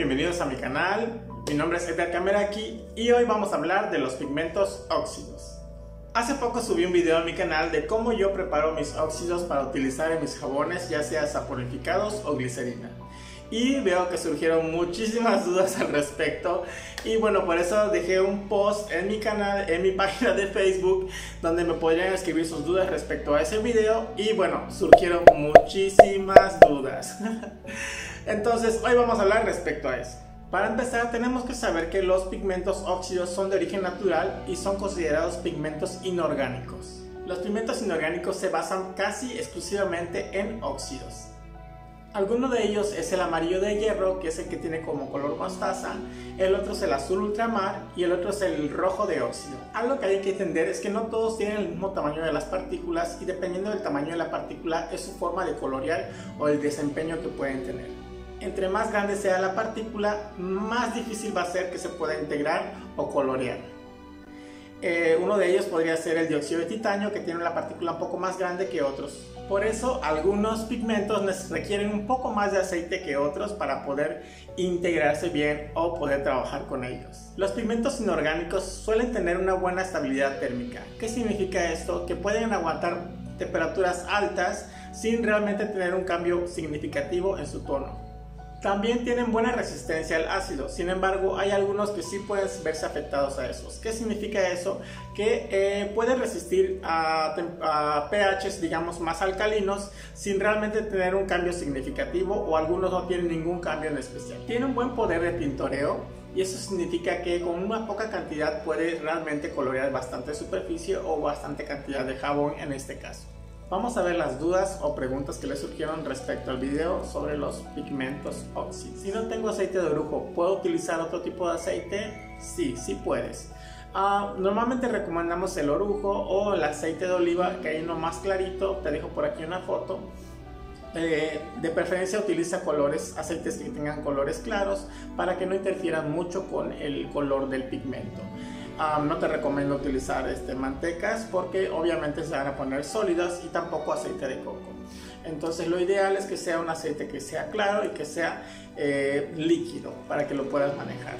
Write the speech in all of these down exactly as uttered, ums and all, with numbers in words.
Bienvenidos a mi canal. Mi nombre es Edgar Cameraki y hoy vamos a hablar de los pigmentos óxidos. Hace poco subí un video a mi canal de cómo yo preparo mis óxidos para utilizar en mis jabones, ya sea saponificados o glicerina. Y veo que surgieron muchísimas dudas al respecto y bueno, por eso dejé un post en mi canal, en mi página de Facebook, donde me podrían escribir sus dudas respecto a ese video y bueno, surgieron muchísimas dudas. Entonces hoy vamos a hablar respecto a eso. Para empezar, tenemos que saber que los pigmentos óxidos son de origen natural y son considerados pigmentos inorgánicos. Los pigmentos inorgánicos se basan casi exclusivamente en óxidos. Alguno de ellos es el amarillo de hierro, que es el que tiene como color mostaza, el otro es el azul ultramar y el otro es el rojo de óxido. Algo que hay que entender es que no todos tienen el mismo tamaño de las partículas y dependiendo del tamaño de la partícula es su forma de colorear o el desempeño que pueden tener. Entre más grande sea la partícula, más difícil va a ser que se pueda integrar o colorear. Eh, uno de ellos podría ser el dióxido de titanio, que tiene una partícula un poco más grande que otros. Por eso, algunos pigmentos requieren un poco más de aceite que otros para poder integrarse bien o poder trabajar con ellos. Los pigmentos inorgánicos suelen tener una buena estabilidad térmica. ¿Qué significa esto? Que pueden aguantar temperaturas altas sin realmente tener un cambio significativo en su tono. También tienen buena resistencia al ácido, sin embargo hay algunos que sí pueden verse afectados a esos. ¿Qué significa eso? Que eh, pueden resistir a, a pHs digamos más alcalinos sin realmente tener un cambio significativo o algunos no tienen ningún cambio en especial. Tienen un buen poder de tintoreo y eso significa que con una poca cantidad puede realmente colorear bastante superficie o bastante cantidad de jabón en este caso. Vamos a ver las dudas o preguntas que le surgieron respecto al video sobre los pigmentos óxidos. Si no tengo aceite de orujo, ¿puedo utilizar otro tipo de aceite? Sí, sí puedes. Uh, normalmente recomendamos el orujo o el aceite de oliva, que hay uno más clarito, te dejo por aquí una foto. Eh, de preferencia utiliza colores, aceites que tengan colores claros para que no interfieran mucho con el color del pigmento. Um, no te recomiendo utilizar este, mantecas porque obviamente se van a poner sólidas y tampoco aceite de coco. Entonces lo ideal es que sea un aceite que sea claro y que sea eh, líquido para que lo puedas manejar.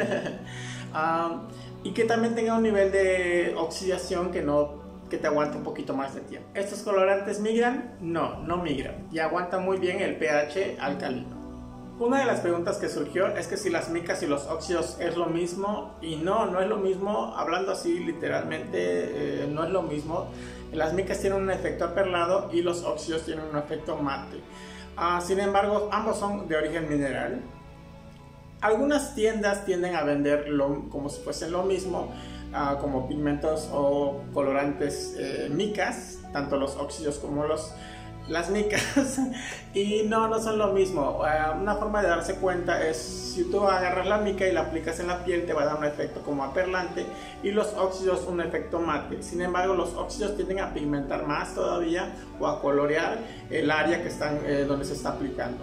um, y que también tenga un nivel de oxidación que no que te aguante un poquito más de tiempo. ¿Estos colorantes migran? No, no migran y aguantan muy bien el pH alcalino. Una de las preguntas que surgió es que si las micas y los óxidos es lo mismo, y no, no es lo mismo. Hablando así literalmente, eh, no es lo mismo. Las micas tienen un efecto aperlado y los óxidos tienen un efecto mate. Uh, sin embargo, ambos son de origen mineral. Algunas tiendas tienden a venderlo como si fuesen lo mismo, uh, como pigmentos o colorantes eh, micas, tanto los óxidos como los las micas, y no, no son lo mismo. Uh, una forma de darse cuenta es si tú agarras la mica y la aplicas en la piel, te va a dar un efecto como aperlante y los óxidos un efecto mate. Sin embargo, los óxidos tienden a pigmentar más todavía o a colorear el área que están, eh, donde se está aplicando.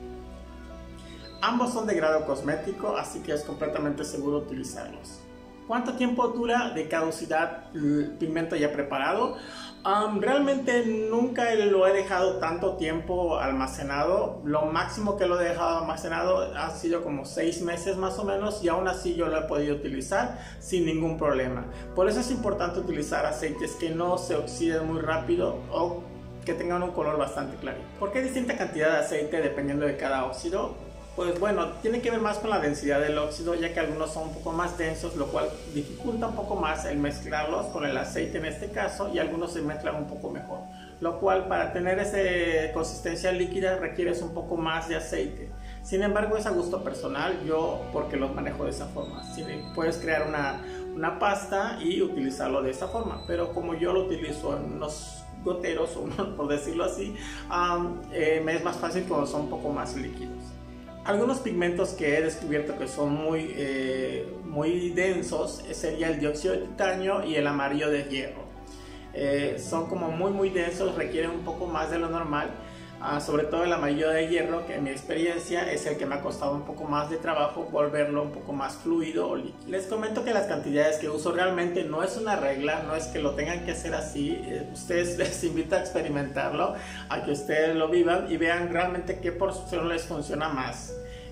Ambos son de grado cosmético, así que es completamente seguro utilizarlos. ¿Cuánto tiempo dura de caducidad el pigmento ya preparado? Um, realmente nunca lo he dejado tanto tiempo almacenado. Lo máximo que lo he dejado almacenado ha sido como seis meses más o menos y aún así yo lo he podido utilizar sin ningún problema. Por eso es importante utilizar aceites que no se oxiden muy rápido o que tengan un color bastante clarito. ¿Por qué distinta cantidad de aceite dependiendo de cada óxido? Pues bueno, tiene que ver más con la densidad del óxido, ya que algunos son un poco más densos, lo cual dificulta un poco más el mezclarlos con el aceite en este caso, y algunos se mezclan un poco mejor, lo cual para tener esa consistencia líquida requieres un poco más de aceite. Sin embargo, es a gusto personal, yo porque los manejo de esa forma. Si puedes crear una, una pasta y utilizarlo de esa forma, pero como yo lo utilizo en unos goteros, por decirlo así, um, eh, me es más fácil cuando son un poco más líquidos. Algunos pigmentos que he descubierto que son muy, eh, muy densos sería el dióxido de titanio y el amarillo de hierro. Eh, son como muy muy densos, requieren un poco más de lo normal. Uh, sobre todo el amarillo de hierro, que en mi experiencia es el que me ha costado un poco más de trabajo volverlo un poco más fluido o líquido. Les comento que las cantidades que uso realmente no es una regla, no es que lo tengan que hacer así. eh, ustedes les invito a experimentarlo, a que ustedes lo vivan y vean realmente qué porción les funciona más.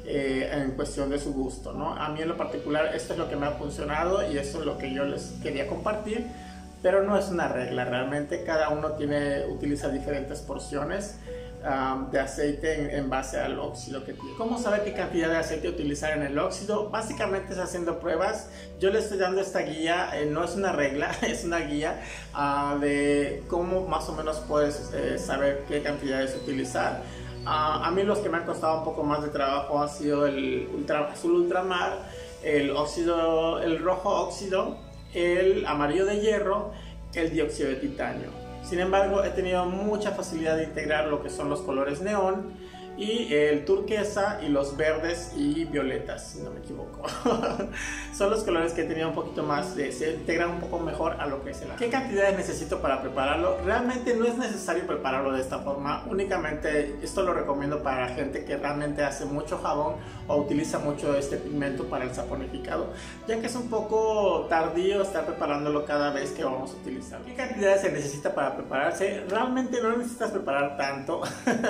eh, en cuestión de su gusto, ¿no? A mí en lo particular esto es lo que me ha funcionado y esto es lo que yo les quería compartir, pero no es una regla, realmente cada uno tiene, utiliza diferentes porciones Um, de aceite en, en base al óxido que tiene. ¿Cómo saber qué cantidad de aceite utilizar en el óxido? Básicamente es haciendo pruebas. Yo le estoy dando esta guía, eh, no es una regla, es una guía uh, de cómo más o menos puedes eh, saber qué cantidades utilizar. Uh, a mí los que me han costado un poco más de trabajo ha sido el ultra, azul ultramar, el óxido, el rojo óxido, el amarillo de hierro, el dióxido de titanio. Sin embargo, he tenido mucha facilidad de integrar lo que son los colores neón y el turquesa y los verdes y violetas, si no me equivoco. Son los colores que he tenido un poquito más, de, se integran un poco mejor a lo que es el arte. ¿Qué cantidades necesito para prepararlo? Realmente no es necesario prepararlo de esta forma, únicamente esto lo recomiendo para gente que realmente hace mucho jabón o utiliza mucho este pigmento para el saponificado, ya que es un poco tardío estar preparándolo cada vez que vamos a utilizarlo. ¿Qué cantidades se necesita para prepararse? Realmente no necesitas preparar tanto.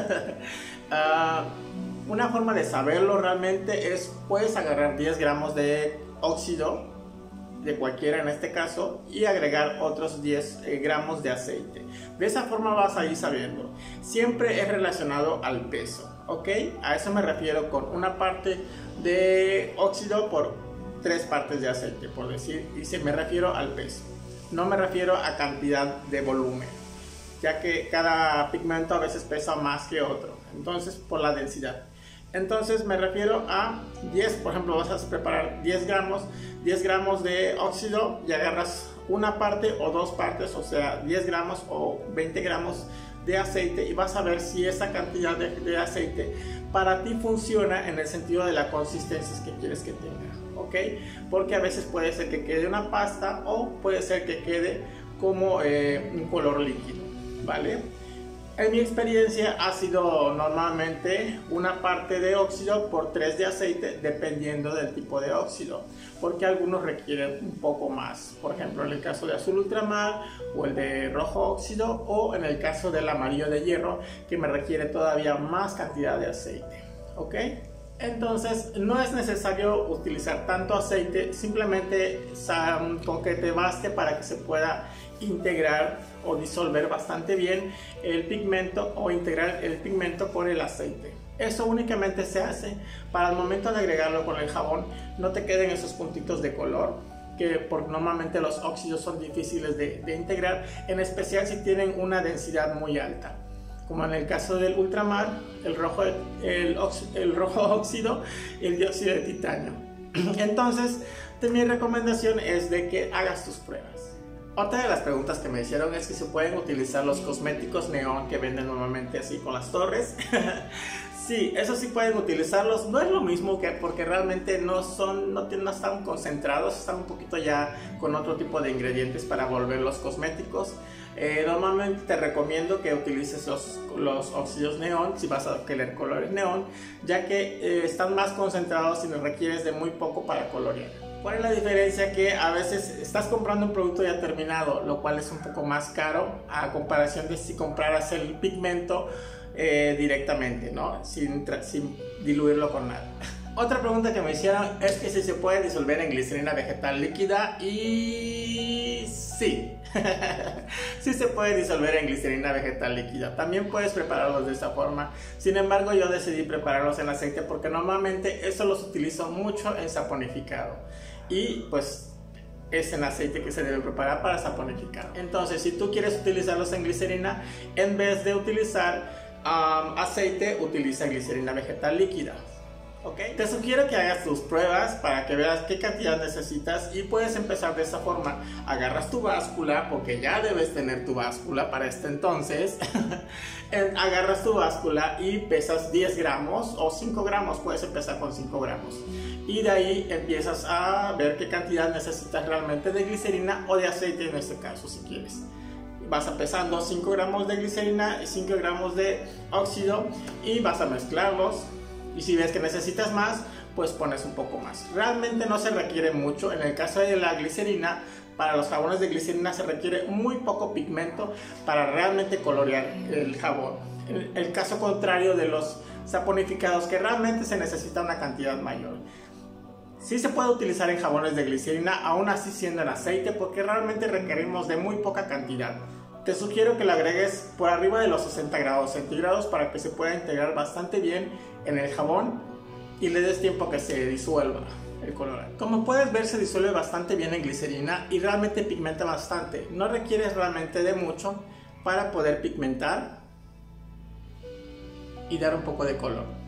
Uh, una forma de saberlo realmente es, puedes agarrar diez gramos de óxido, de cualquiera en este caso, y agregar otros diez eh, gramos de aceite. De esa forma vas a ir sabiendo. Siempre es relacionado al peso, ¿ok? A eso me refiero con una parte de óxido por tres partes de aceite, por decir, y se me refiero al peso. No me refiero a cantidad de volumen, ya que cada pigmento a veces pesa más que otro, entonces por la densidad. Entonces me refiero a diez, por ejemplo, vas a preparar diez gramos, diez gramos de óxido y agarras una parte o dos partes, o sea, diez gramos o veinte gramos de aceite y vas a ver si esa cantidad de, de aceite para ti funciona en el sentido de la consistencia que quieres que tenga, ¿ok? Porque a veces puede ser que quede una pasta o puede ser que quede como eh, un color líquido, ¿vale? En mi experiencia ha sido normalmente una parte de óxido por tres de aceite, dependiendo del tipo de óxido, porque algunos requieren un poco más, por ejemplo en el caso de azul ultramar o el de rojo óxido, o en el caso del amarillo de hierro, que me requiere todavía más cantidad de aceite, ¿ok? Entonces no es necesario utilizar tanto aceite, simplemente con que te baste para que se pueda integrar o disolver bastante bien el pigmento o integrar el pigmento con el aceite. Eso únicamente se hace para el momento de agregarlo con el jabón, no te queden esos puntitos de color, que por, normalmente los óxidos son difíciles de, de integrar, en especial si tienen una densidad muy alta, como en el caso del ultramar, el rojo, el, el rojo óxido y el dióxido de titanio. Entonces, mi recomendación es de que hagas tus pruebas. Otra de las preguntas que me hicieron es que se pueden utilizar los cosméticos neón que venden normalmente así con las torres. Sí, eso sí pueden utilizarlos, no es lo mismo que porque realmente no son, no, no están concentrados, están un poquito ya con otro tipo de ingredientes para volverlos cosméticos. Eh, normalmente te recomiendo que utilices los, los óxidos neón si vas a querer colores neón, ya que eh, están más concentrados y requieres de muy poco para colorear. ¿Cuál es la diferencia? Que a veces estás comprando un producto ya terminado, lo cual es un poco más caro a comparación de si compraras el pigmento eh, directamente, ¿no? Sin, sin diluirlo con nada. Otra pregunta que me hicieron es que si se puede disolver en glicerina vegetal líquida, y sí, sí se puede disolver en glicerina vegetal líquida. También puedes prepararlos de esta forma. Sin embargo, yo decidí prepararlos en aceite porque normalmente eso los utilizo mucho en saponificado. Y pues es en aceite que se debe preparar para saponificar. Entonces, si tú quieres utilizarlos en glicerina, en vez de utilizar um, aceite, utiliza glicerina vegetal líquida. ¿Okay? Te sugiero que hagas tus pruebas para que veas qué cantidad necesitas y puedes empezar de esa forma. Agarras tu báscula, porque ya debes tener tu báscula para este entonces. Agarras tu báscula y pesas diez gramos o cinco gramos, puedes empezar con cinco gramos. Y de ahí empiezas a ver qué cantidad necesitas realmente de glicerina o de aceite en este caso, si quieres. Vas pesando cinco gramos de glicerina y cinco gramos de óxido y vas a mezclarlos. Y si ves que necesitas más, pues pones un poco más. Realmente no se requiere mucho. En el caso de la glicerina, para los jabones de glicerina se requiere muy poco pigmento para realmente colorear el jabón. El, el caso contrario de los saponificados que realmente se necesita una cantidad mayor. Sí se puede utilizar en jabones de glicerina, aún así siendo en aceite, porque realmente requerimos de muy poca cantidad. Te sugiero que lo agregues por arriba de los sesenta grados centígrados para que se pueda integrar bastante bien en el jabón y le des tiempo a que se disuelva el colorante. Como puedes ver, se disuelve bastante bien en glicerina y realmente pigmenta bastante. No requieres realmente de mucho para poder pigmentar y dar un poco de color.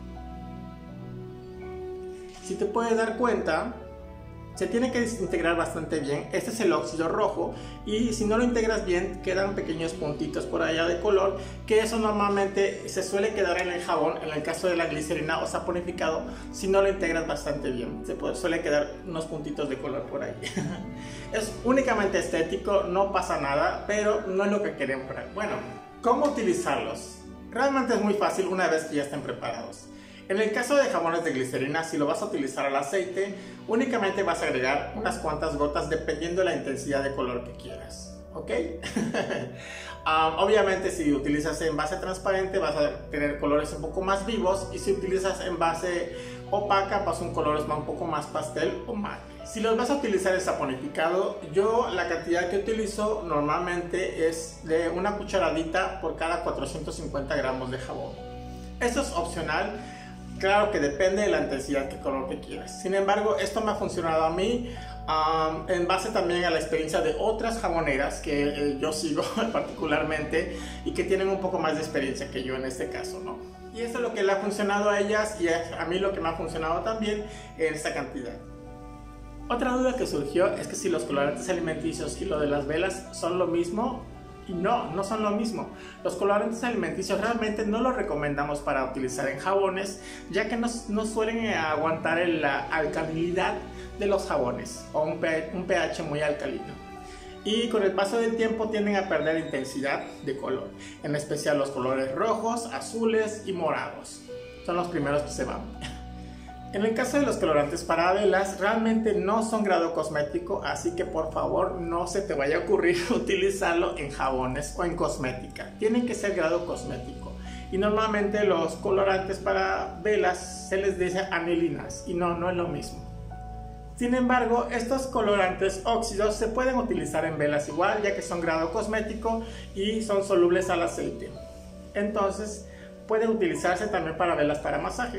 Si te puedes dar cuenta, se tiene que desintegrar bastante bien. Este es el óxido rojo y si no lo integras bien quedan pequeños puntitos por allá de color, que eso normalmente se suele quedar en el jabón en el caso de la glicerina o saponificado. Si no lo integras bastante bien, se puede, suele quedar unos puntitos de color por ahí. Es únicamente estético, no pasa nada, pero no es lo que queremos. Bueno, ¿cómo utilizarlos? Realmente es muy fácil una vez que ya estén preparados. En el caso de jabones de glicerina, si lo vas a utilizar al aceite, únicamente vas a agregar unas cuantas gotas dependiendo de la intensidad de color que quieras, ¿ok? um, obviamente si utilizas envase transparente vas a tener colores un poco más vivos, y si utilizas envase opaca vas a un color un poco más pastel o mate. Si los vas a utilizar en saponificado, yo la cantidad que utilizo normalmente es de una cucharadita por cada cuatrocientos cincuenta gramos de jabón. Esto es opcional. Claro que depende de la intensidad de color que quieras. Sin embargo, esto me ha funcionado a mí um, en base también a la experiencia de otras jaboneras que eh, yo sigo particularmente y que tienen un poco más de experiencia que yo en este caso, ¿no? Y esto es lo que le ha funcionado a ellas y a mí lo que me ha funcionado también en esta cantidad. Otra duda que surgió es que si los colorantes alimenticios y lo de las velas son lo mismo. Y no, no son lo mismo. Los colorantes alimenticios realmente no los recomendamos para utilizar en jabones, ya que no, no suelen aguantar la alcalinidad de los jabones o un pH, un pH muy alcalino. Y con el paso del tiempo tienden a perder intensidad de color, en especial los colores rojos, azules y morados. Son los primeros que se van. En el caso de los colorantes para velas, realmente no son grado cosmético, así que por favor no se te vaya a ocurrir utilizarlo en jabones o en cosmética. Tienen que ser grado cosmético. Y normalmente los colorantes para velas se les dice anilinas y no, no es lo mismo. Sin embargo, estos colorantes óxidos se pueden utilizar en velas igual, ya que son grado cosmético y son solubles al aceite. Entonces pueden utilizarse también para velas para masaje.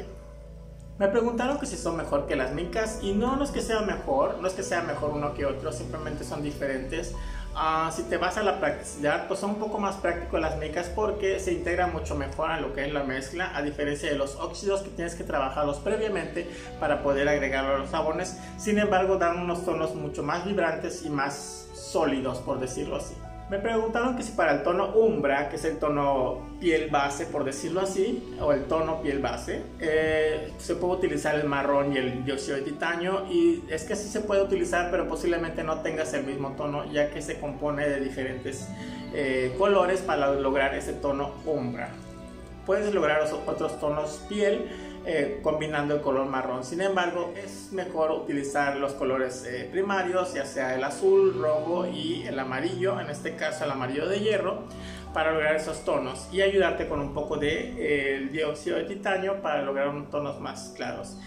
Me preguntaron que si son mejor que las micas, y no, no es que sea mejor, no es que sea mejor uno que otro, simplemente son diferentes. Uh, si te vas a la practicidad, pues son un poco más prácticos las micas porque se integra mucho mejor a lo que es la mezcla, a diferencia de los óxidos que tienes que trabajarlos previamente para poder agregarlo a los jabones. Sin embargo, dan unos tonos mucho más vibrantes y más sólidos, por decirlo así. Me preguntaron que si para el tono umbra, que es el tono piel base, por decirlo así, o el tono piel base, eh, se puede utilizar el marrón y el dióxido de titanio, y es que sí se puede utilizar, pero posiblemente no tengas el mismo tono, ya que se compone de diferentes eh, colores para lograr ese tono umbra. Puedes lograr otros tonos piel eh, combinando el color marrón. Sin embargo, es mejor utilizar los colores eh, primarios, ya sea el azul, rojo y el amarillo, en este caso el amarillo de hierro, para lograr esos tonos y ayudarte con un poco de eh, dióxido de titanio para lograr unos tonos más claros.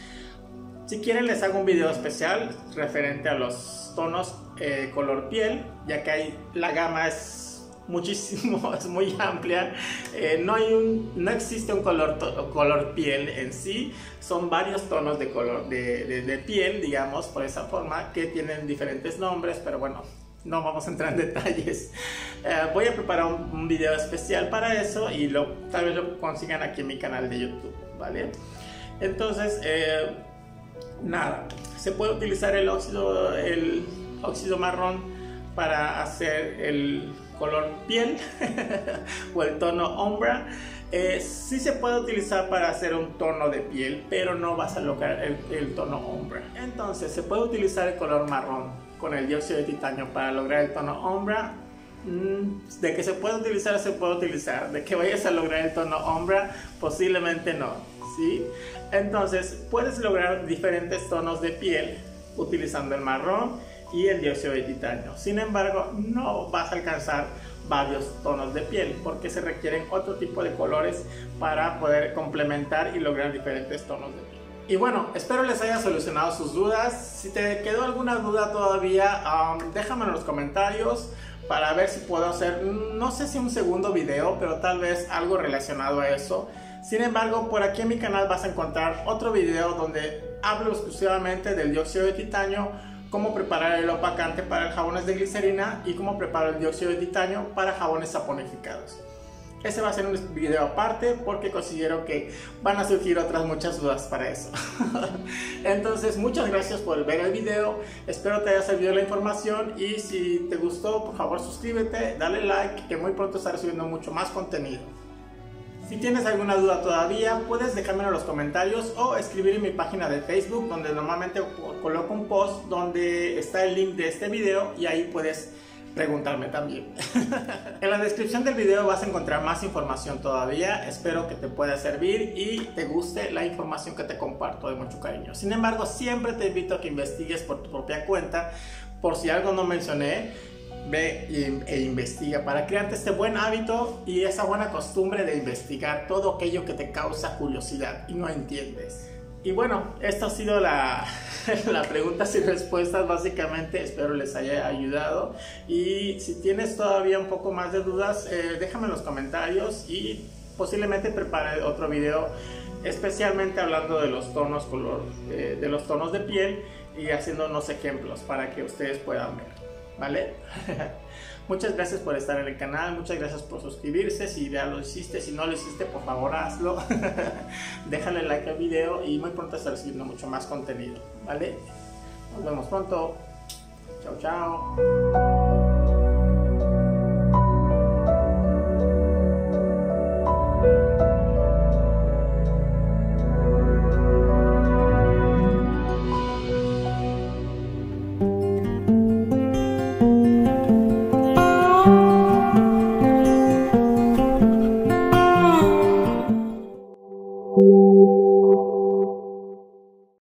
Si quieren, les hago un video especial referente a los tonos eh, color piel, ya que hay, la gama es muchísimo, es muy amplia. Eh, no, hay un, no existe un color, to, color piel en sí, son varios tonos de color de, de, de piel, digamos, por esa forma, que tienen diferentes nombres, pero bueno, no vamos a entrar en detalles. Eh, voy a preparar un, un video especial para eso y lo, tal vez lo consigan aquí en mi canal de YouTube, ¿vale? Entonces, eh, nada, se puede utilizar el óxido, el óxido marrón para hacer el color piel o el tono umbra. Eh, sí se puede utilizar para hacer un tono de piel, pero no vas a lograr el, el tono umbra. Entonces se puede utilizar el color marrón con el dióxido de titanio para lograr el tono umbra. Mm, de que se puede utilizar, se puede utilizar. De que vayas a lograr el tono umbra, posiblemente no, ¿sí? Entonces puedes lograr diferentes tonos de piel utilizando el marrón y el dióxido de titanio. Sin embargo, no vas a alcanzar varios tonos de piel porque se requieren otro tipo de colores para poder complementar y lograr diferentes tonos de piel. Y bueno, espero les haya solucionado sus dudas. Si te quedó alguna duda todavía, um, déjame en los comentarios para ver si puedo hacer, no sé si un segundo video, pero tal vez algo relacionado a eso. Sin embargo, por aquí en mi canal vas a encontrar otro video donde hablo exclusivamente del dióxido de titanio, cómo preparar el opacante para jabones de glicerina y cómo preparar el dióxido de titanio para jabones saponificados. Ese va a ser un video aparte porque considero que van a surgir otras muchas dudas para eso. Entonces, muchas gracias por ver el video. Espero te haya servido la información y si te gustó, por favor suscríbete, dale like, que muy pronto estaré subiendo mucho más contenido. Si tienes alguna duda todavía, puedes dejármelo en los comentarios o escribir en mi página de Facebook, donde normalmente coloco un post donde está el link de este video y ahí puedes preguntarme también. En la descripción del video vas a encontrar más información todavía. Espero que te pueda servir y te guste la información que te comparto de mucho cariño. Sin embargo, siempre te invito a que investigues por tu propia cuenta. Por si algo no mencioné, ve e investiga para crearte este buen hábito y esa buena costumbre de investigar todo aquello que te causa curiosidad y no entiendes. Y bueno, esto ha sido la, la preguntas y respuestas básicamente. Espero les haya ayudado y si tienes todavía un poco más de dudas, eh, déjame en los comentarios y posiblemente prepare otro video especialmente hablando de los tonos color, eh, de los tonos de piel y haciendo unos ejemplos para que ustedes puedan ver, ¿vale? Muchas gracias por estar en el canal, muchas gracias por suscribirse, si ya lo hiciste, si no lo hiciste, por favor hazlo. Déjale like al video y muy pronto estaré subiendo mucho más contenido, ¿vale? Nos vemos pronto. Chao, chao.